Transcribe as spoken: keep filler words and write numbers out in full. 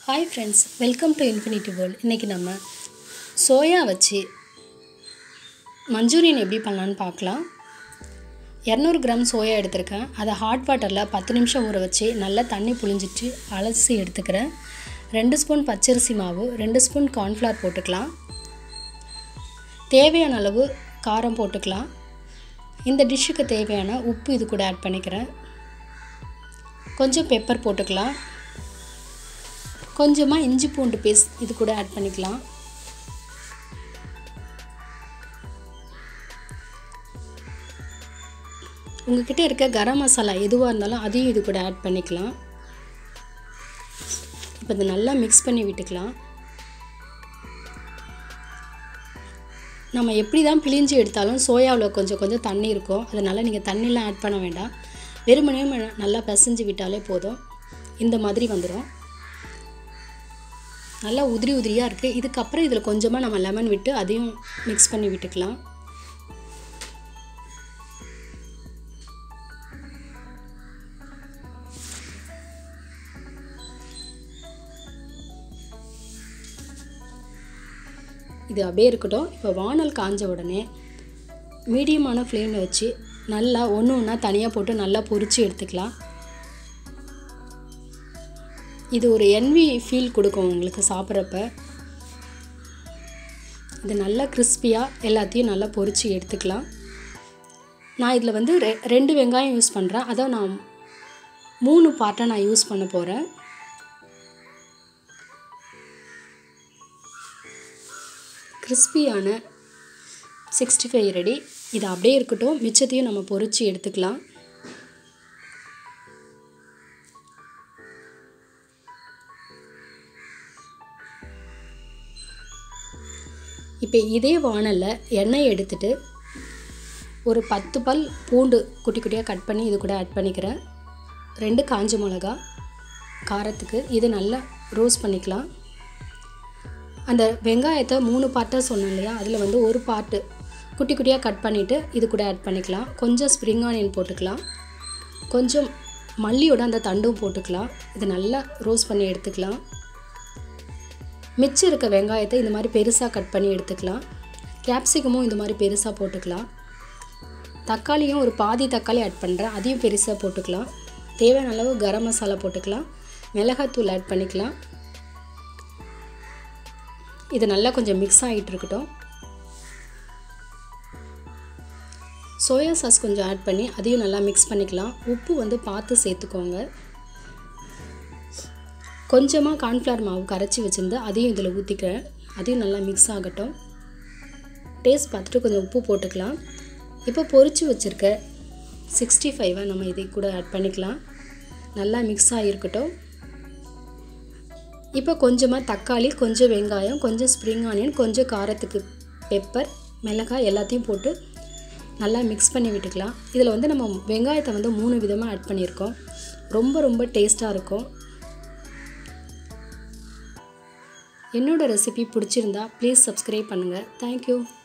Hi friends, welcome to Infinity World. இன்னைக்கு நம்ம soya வச்சு மஞ்சூரியன் எப்படி பண்ணலாம்னு பார்க்கலாம். இருநூறு கிராம் சோயா எடுத்துர்க்கேன். அதை ஹாட் வாட்டர்ல பத்து நிமிஷம் ஊற வச்சு நல்லா தண்ணி புழிஞ்சிட்டு அலசி எடுத்துக்கிறேன். ரெண்டு ஸ்பூன் பச்சரிசி மாவு, ரெண்டு ஸ்பூன் corn flour போட்டுக்கலாம். தேவையான அளவு காரம் போட்டுக்கலாம். இந்த டிஷ்ஷுக்கு தேவையான உப்பு இது கூட ஆட் பண்ணிக்கிறேன். கொஞ்சம் பெப்பர் போட்டுக்கலாம். கொஞ்சமா இஞ்சி பூண்டு பேஸ்ட் இது கூட ஆட் பண்ணிக்கலாம். உங்ககிட்ட இருக்க கரம் மசாலா எதுவா இருந்தாலும் அதையும் இது கூட ஆட் பண்ணிக்கலாம். இப்போ இத நல்லா mix பண்ணி விட்டுக்கலாம். நம்ம எப்படி தான் பிழிஞ்சு எடுத்தாலும் சோயாவுல கொஞ்சம் கொஞ்சம் தண்ணி இருக்கும். அதனால நீங்க தண்ணிலாம் ஆட் பண்ண வேண்டாம். வெறுமனே நல்லா பிசைஞ்சு விட்டாலே போதும். இந்த மாதிரி வந்துரும். நல்லா உதிரி உதிரியா இருக்கு. இதுக்கு அப்புறம் இதல கொஞ்சமா நம்ம லெமன் விட்டு அதையும் mix பண்ணி விட்டுக்கலாம். இது அப்படியே இருக்கட்டும். இப்போ வாணல் காஞ்ச உடனே மீடியமான ஃப்ளேம்ல வச்சு நல்லா ஒண்ணு ஒண்ணா தனியா போட்டு நல்லா பொரிச்சு எடுத்துக்கலாம். இது ஒரு என்வி ஃபீல் கொடுக்கும் உங்களுக்கு சாப்பிறப்ப. இது நல்லா கிறிஸ்பியா எல்லாத்தையும் நல்லா பொரிச்சு எடுத்துக்கலாம். நான் இதல வந்து ரெண்டு வெங்காயம் யூஸ் பண்றேன். அத நான் மூணு பார்ட்டா நான் யூஸ் பண்ண போறேன். கிறிஸ்பியான sixty-five ரெடி. இது அப்படியே இருக்கட்டும். மிச்சத்தையும் நம்ம பொரிச்சு எடுத்துக்கலாம். இப்போ இதே வாணல்ல எண்ணெய் எடுத்துட்டு ஒரு பத்து பல் பூண்டு குட்டி குட்டியா கட் பண்ணி இது கூட ஆட் பண்ணிக்கிறேன். ரெண்டு காஞ்ச மிளகாய் காரத்துக்கு இது நல்லா ரோஸ்ட் பண்ணிக்கலாம். அந்த வெங்காயத்தை மூணு பார்ட்டா சொன்னேன் இல்லையா? அதுல வந்து ஒரு பார்ட் குட்டி குட்டியா கட் பண்ணிட்டு இது கூட ஆட் பண்ணிக்கலாம். கொஞ்சம் ஸ்ப்ரிங் ஆனியன் போட்டுக்கலாம். கொஞ்சம் மல்லியோட அந்த தண்டும் போட்டுக்கலாம். இது நல்லா ரோஸ்ட் பண்ணி எடுத்துக்கலாம். மிச்சம் இருக்க வெங்காயத்தை இந்த மாதிரி பெருசா கட் பண்ணி எடுத்துக்கலாம். கேப்சிகமும் இந்த மாதிரி பெருசா போட்டுக்கலாம். தக்காளியும் ஒரு பாதி தக்காளி ஆட் பண்றேன். அதையும் பெருசா போட்டுக்கலாம். தேவையான அளவு கரம் மசாலா போட்டுக்கலாம். மிளகாய் தூள் ஆட் பண்ணிக்கலாம். இது நல்லா கொஞ்சம் mix ஆயிட்டு இருக்கட்டும். சோயா சாஸ் கொஞ்சம் ஆட் பண்ணி அதையும் நல்லா mix பண்ணிக்கலாம். உப்பு வந்து பார்த்து சேர்த்துக்கோங்க. கொஞ்சமா corn flour மாவு கரைச்சி வச்சிருந்தா அதையும் இதல ஊத்திக்கிறேன். அதையும் நல்லா mix ஆகட்டும். டேஸ்ட் பார்த்துட்டு கொஞ்சம் உப்பு போட்டுக்கலாம். இப்போ பொரிச்சு வச்சிருக்க sixty-five நம்ம இதை கூட ஆட் பண்ணிக்கலாம். நல்லா mix ஆயிருக்கட்டும். இப்போ கொஞ்சமா தக்காளி, கொஞ்சம் வெங்காயம், கொஞ்சம் ஸ்ப்ரிங் ஆனியன், கொஞ்சம் காரத்துக்கு பெப்பர், மிளகாய் எல்லாத்தையும் போட்டு நல்லா mix பண்ணி விட்டுக்கலாம். இதல வந்து நம்ம வெங்காயத்தை வந்து மூணு விதமா ஆட் பண்ணியிருக்கோம். ரொம்ப ரொம்ப டேஸ்டா இருக்கும். என்னோட ரெசிபி பிடிச்சிருந்தா ப்ளீஸ் subscribe பண்ணுங்க. Thank you.